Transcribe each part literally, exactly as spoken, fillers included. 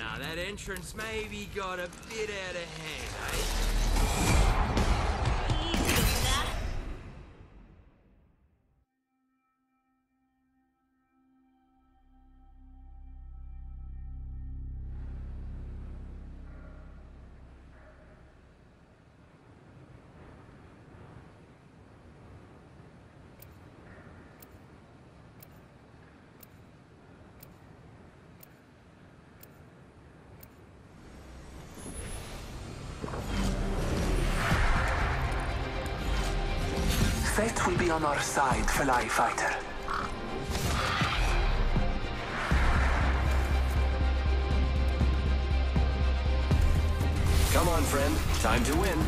Now, that entrance maybe got a bit out of hand, eh? Easy on that. Fate will be on our side, Fly Fighter. Come on, friend. Time to win.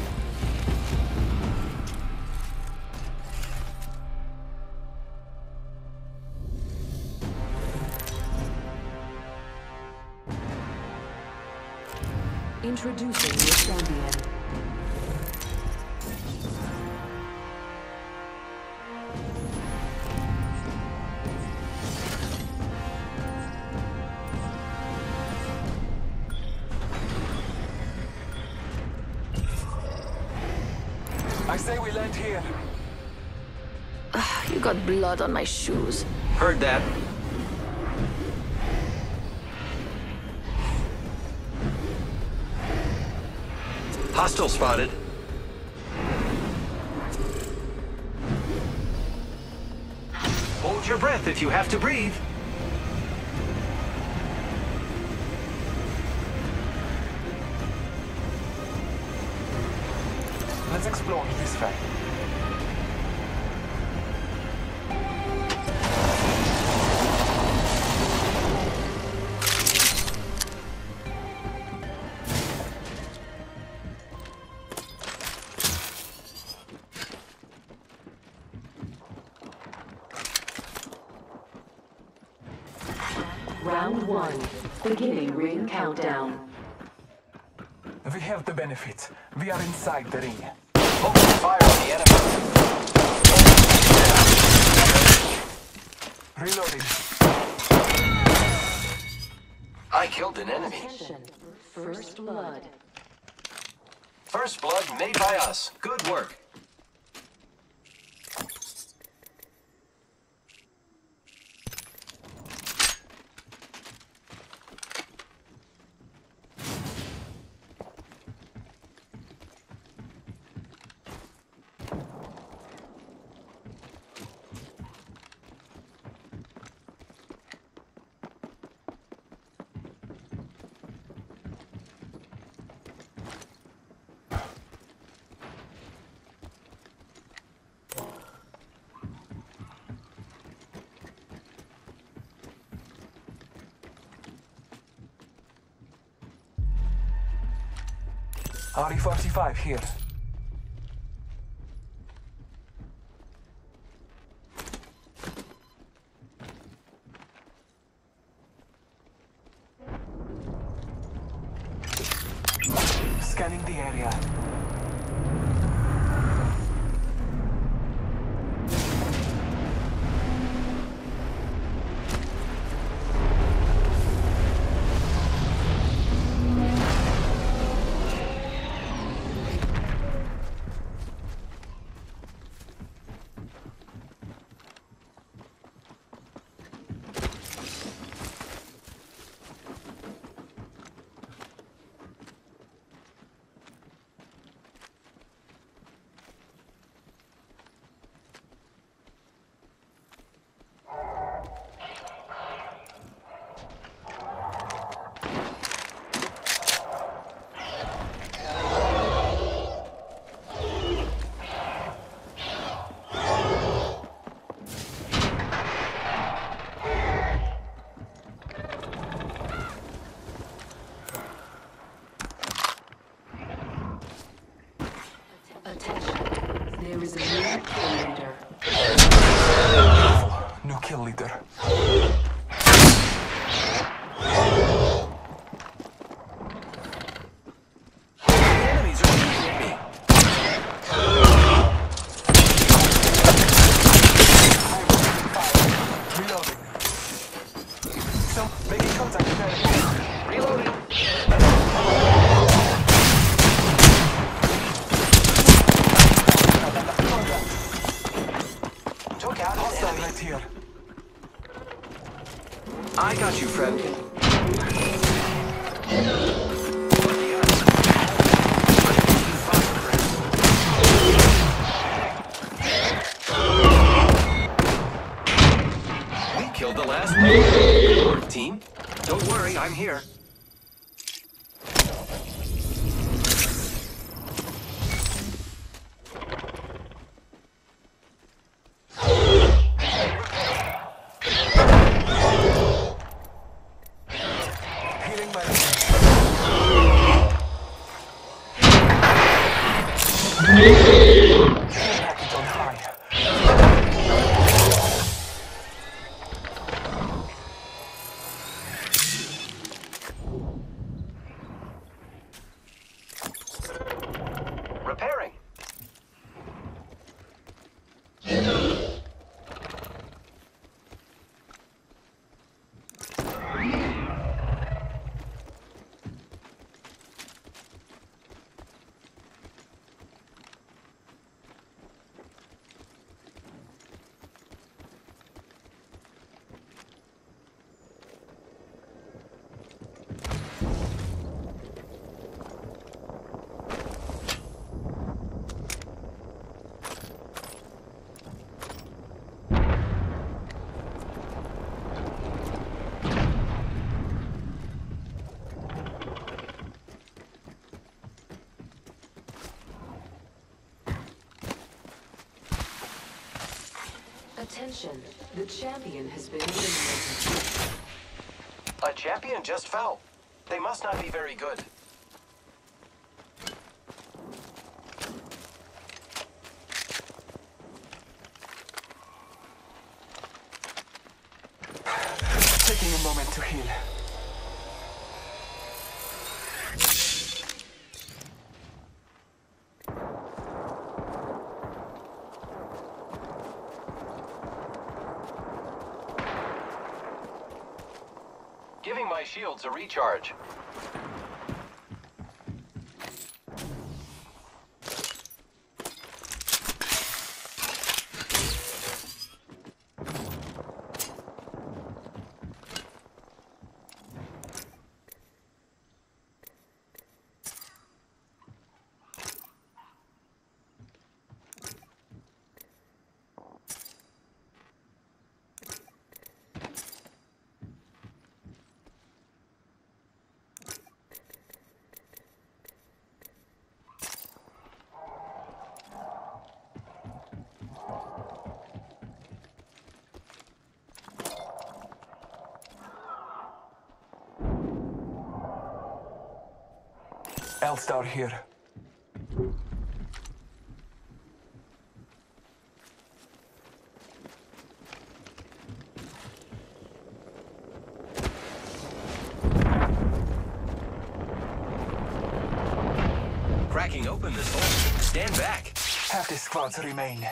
Introducing your champion. I say we land here. You got blood on my shoes. Heard that. Hostile spotted. Hold your breath if you have to breathe. Let's explore this way. Round one. Beginning ring countdown. We have the benefit. We are inside the ring. Open fire on the enemy. Reloading. I killed an enemy. Attention. First blood. First blood made by us. Good work. R E forty-five here. Scanning the area. There is a new kill leader. New kill leader. Enemies are shooting at me. Reloading. So, making contact with enemy. Reloading. right here. I got you, friend. We killed the last one. Team, don't worry, I'm here. Healing my package on high. Repairing. Attention, the champion has been eliminated. A champion just fell. They must not be very good. Taking a moment to heal. Giving my shields a recharge. L-Star here. Cracking open this hole. Stand back. Half the squads remain.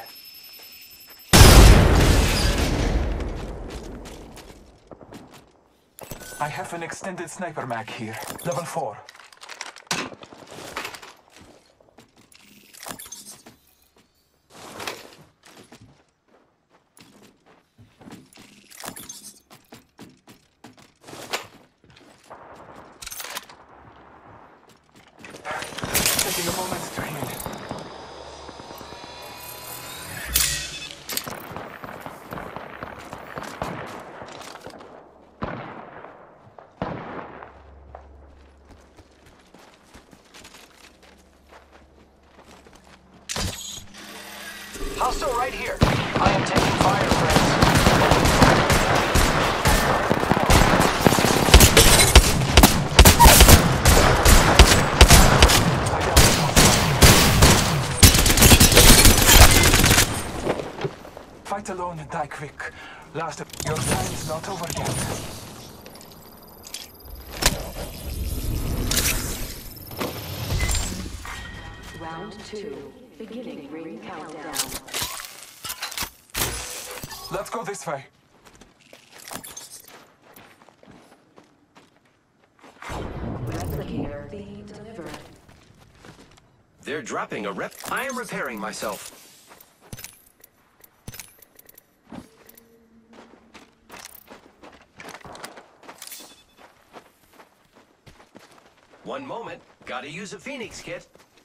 I have an extended sniper mag here. Level four. Taking a moment to heal. Hostile right here. I am taking fire, friends. Fight alone and die quick. Last, your time is not over yet. Round two, beginning ring countdown. Let's go this way. Replicator being delivered. They're dropping a rep. I am repairing myself. One moment. Gotta use a Phoenix kit.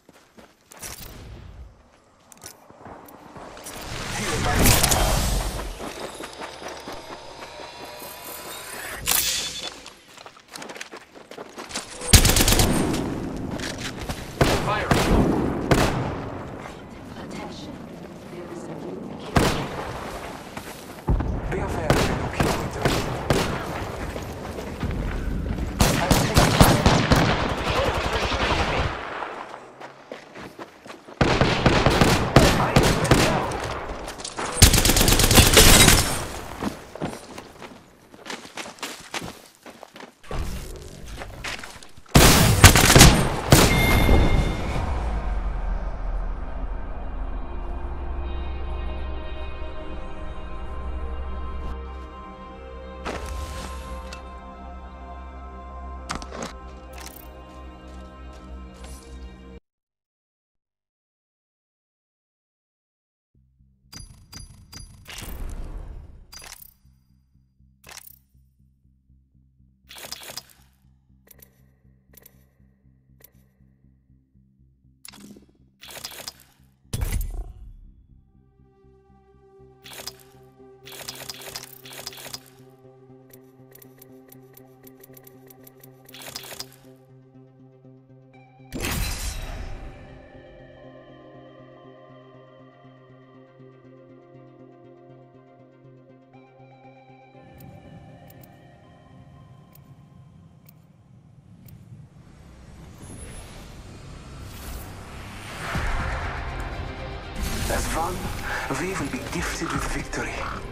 As one, we will be gifted with victory.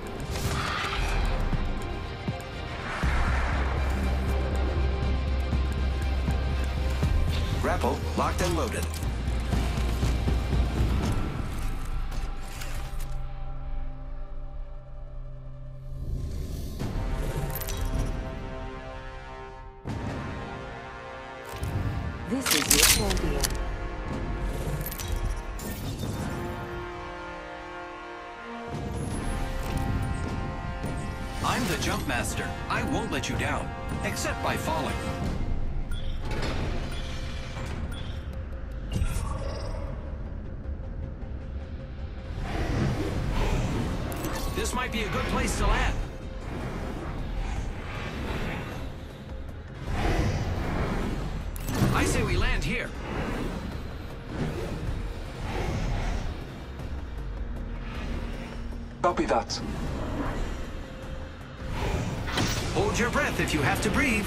Grapple locked and loaded. This is your champion. I'm the jump master. I won't let you down, except by falling. This might be a good place to land. I say we land here. Copy that. Hold your breath if you have to breathe.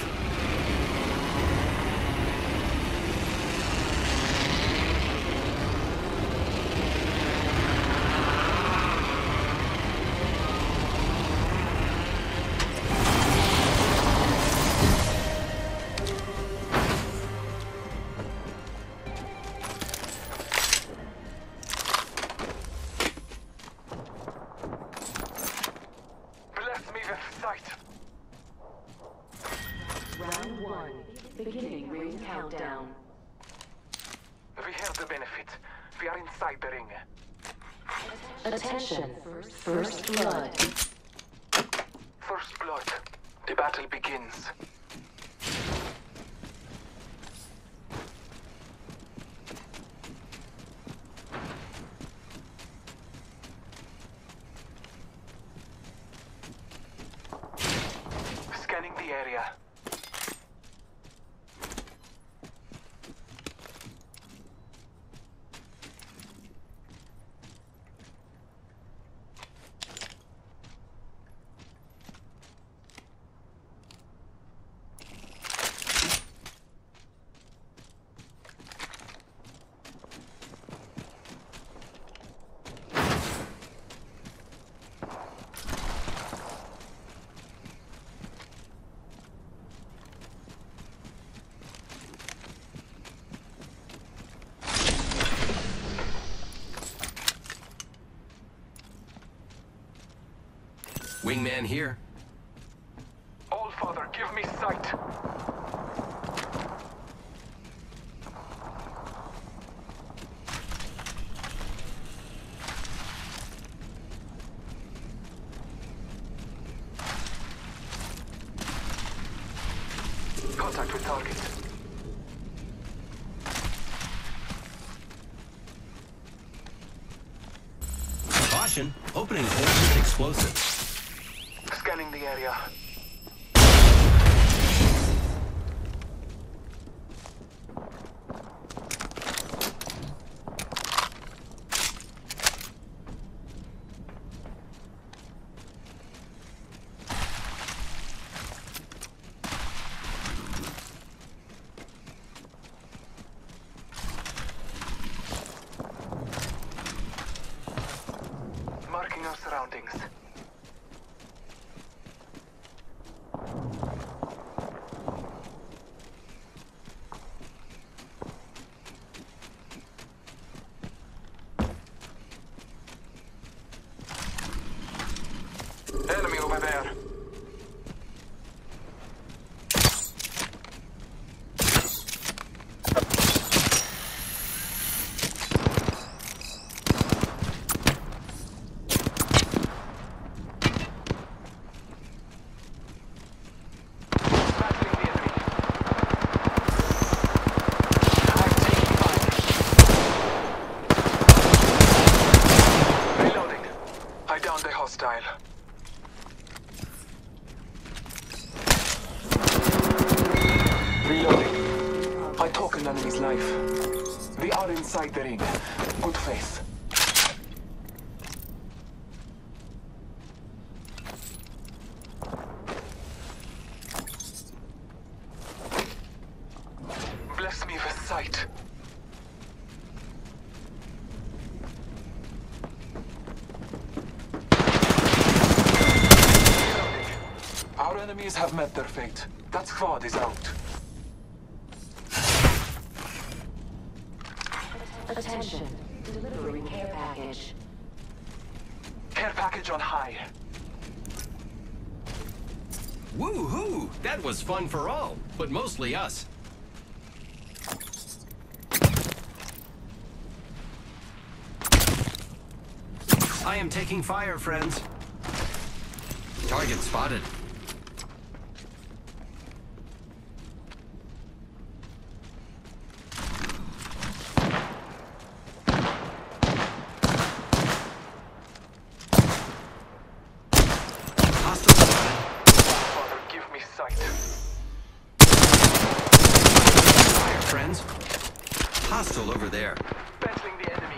Bless me with sight. Round one. Beginning ring countdown. We have the benefit. We are inside the ring. Attention. First blood. First blood. The battle begins. Scanning the area. Wingman here. All Father, give me sight. Contact with target. Attention, opening ordnance explosive. Scanning the area. Marking our surroundings. Enemy over there. Hostile. Reloading. I took an enemy's life. We are inside the ring. Good faith. Bless me with sight. Our enemies have met their fate. That squad is out. Attention. Delivering care package. Care package on high. Woo-hoo! That was fun for all, but mostly us. I am taking fire, friends. Target spotted. Hostile spotted. Father, give me sight. Fire, friends. Hostile over there. Battling the enemy.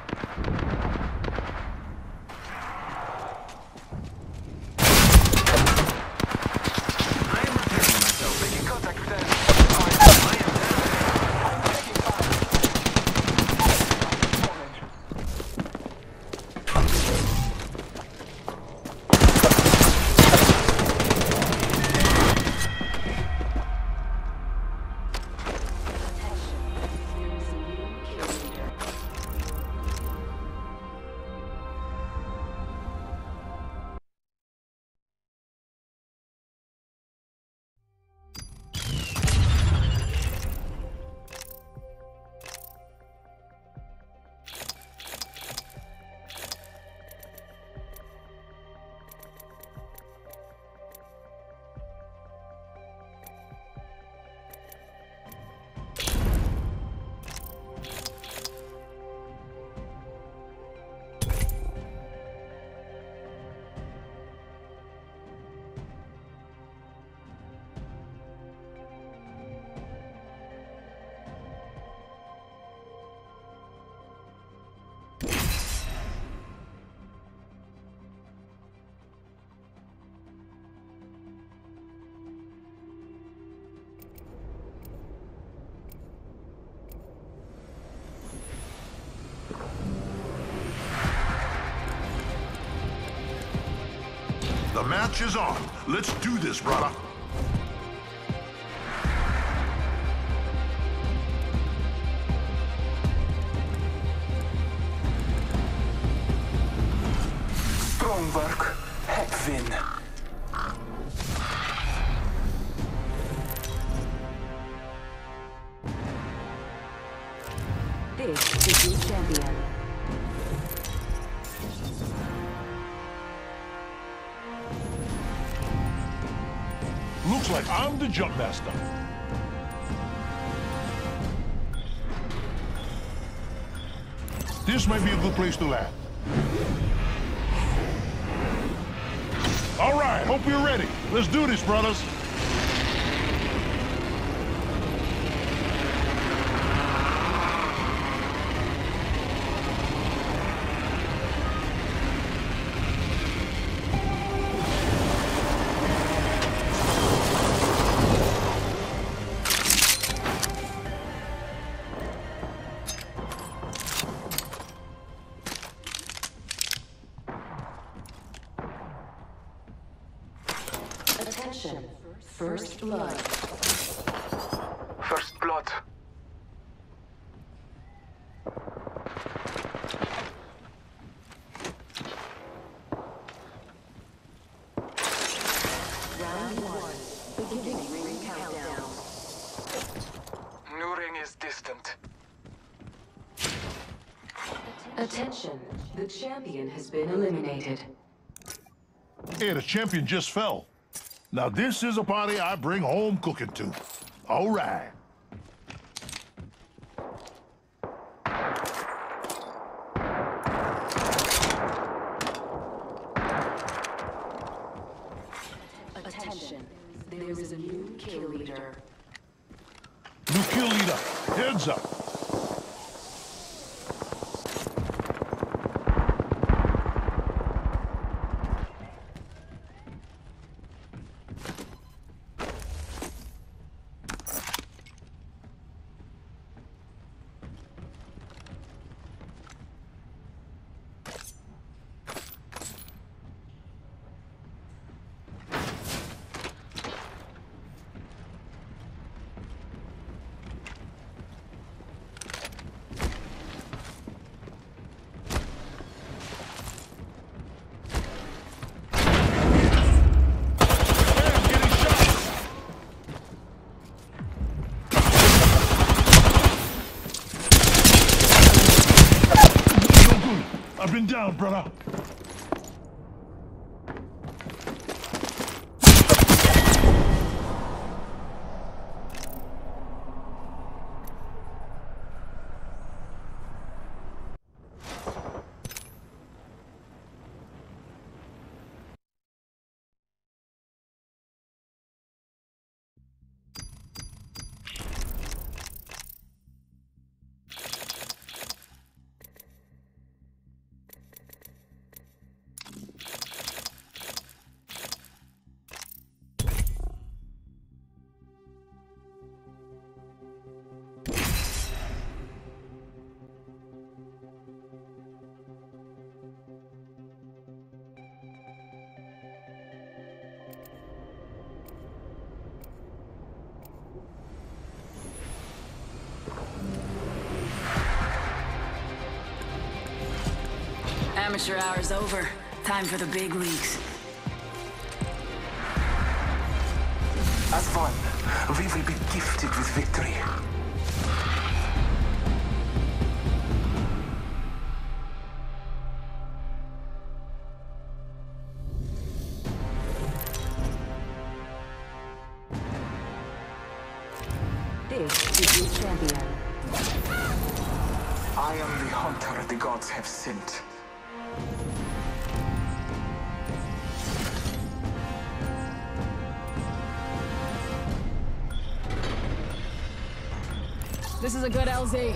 The match is on. Let's do this, brother. Strong work. Head win. This is your champion. Looks like I'm the jump master. This might be a good place to land. All right, hope you're ready. Let's do this, brothers. Attention. First blood. First blood. Round one. Beginning ring countdown. New ring is distant. Attention. The champion has been eliminated. Hey, the champion just fell. Now this is a party I bring home cooking to. All right. Attention. There is a new kill leader. New kill leader, heads up. I've been down, brother. Amateur hour's over. Time for the big leagues. As one, we will be gifted with victory. This is your champion. I am the hunter the gods have sent. This is a good L Z.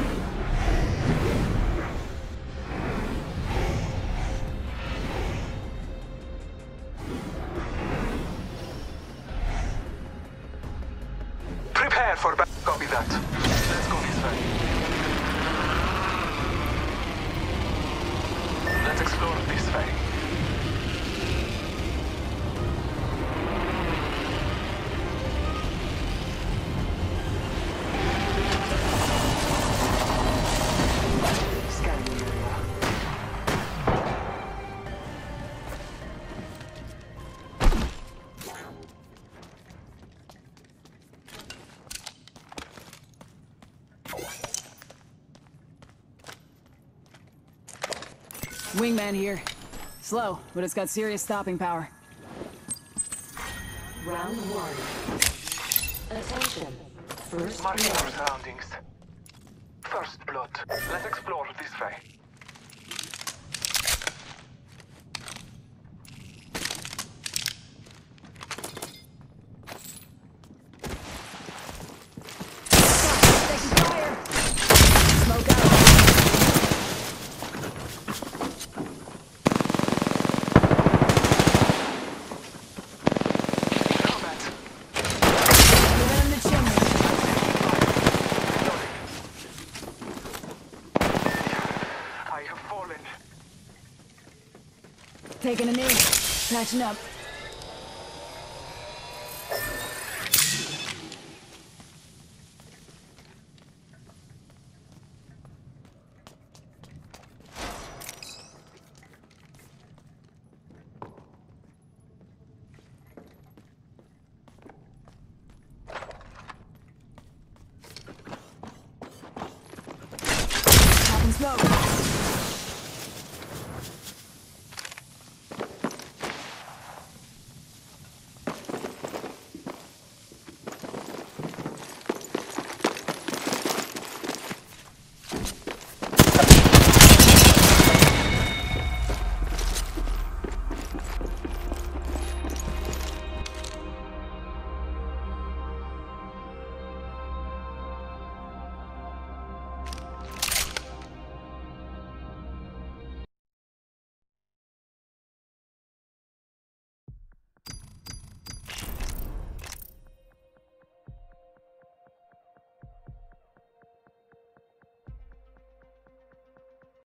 Prepare for back. Copy that. Let's go this way. Let's explore this way. Scanning the area. Wingman here. Slow, but it's got serious stopping power. Round one. Attention. First Marking our blood. surroundings. First blood. Let's explore this way. Taking a knee. Patching up.